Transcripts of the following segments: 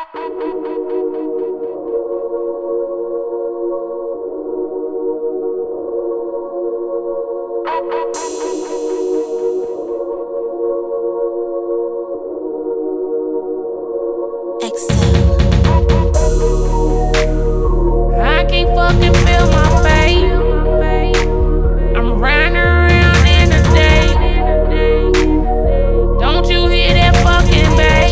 I can't fucking feel my fate. I'm riding around in the day. Don't you hear that fucking bass?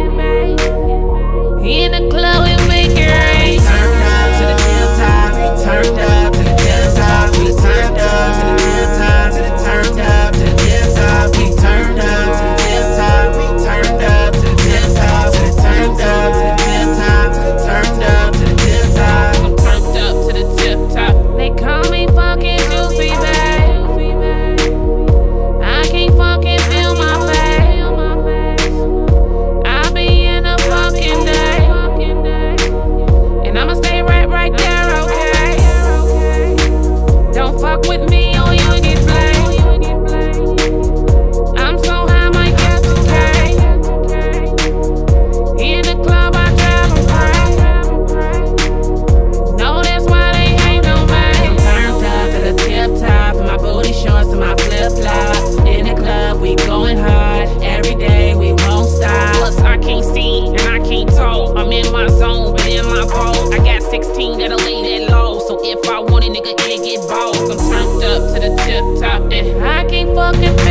In the club we make it rain. Turned up to the hilltop, we turned up to the hilltop, we turned up to the hilltop, turned up to the hilltop, we turned up to the hilltop, we turned up to the hilltop, turned up to the hilltop, turned up to the hilltop. I'm turned up to the tip top. They call me fucking juicy, babe. I can't fucking feel my face. I be in a fucking day, and I'ma stay right there, okay? Don't fuck with me or you get blamed. I'm so high, might catch a K. In the club, I travel crazy. No, that's why they ain't no man. Turned up to the tip top, and my booty shorts and my flip flops. In the club, we going hard. Every day we won't stop. Plus, I can't see and I can't talk. I'm in my zone, but in my vault. I got 16 that'll lay that low. So if I want a nigga, it get balls. I'm turned up to the tip top, and I can't fucking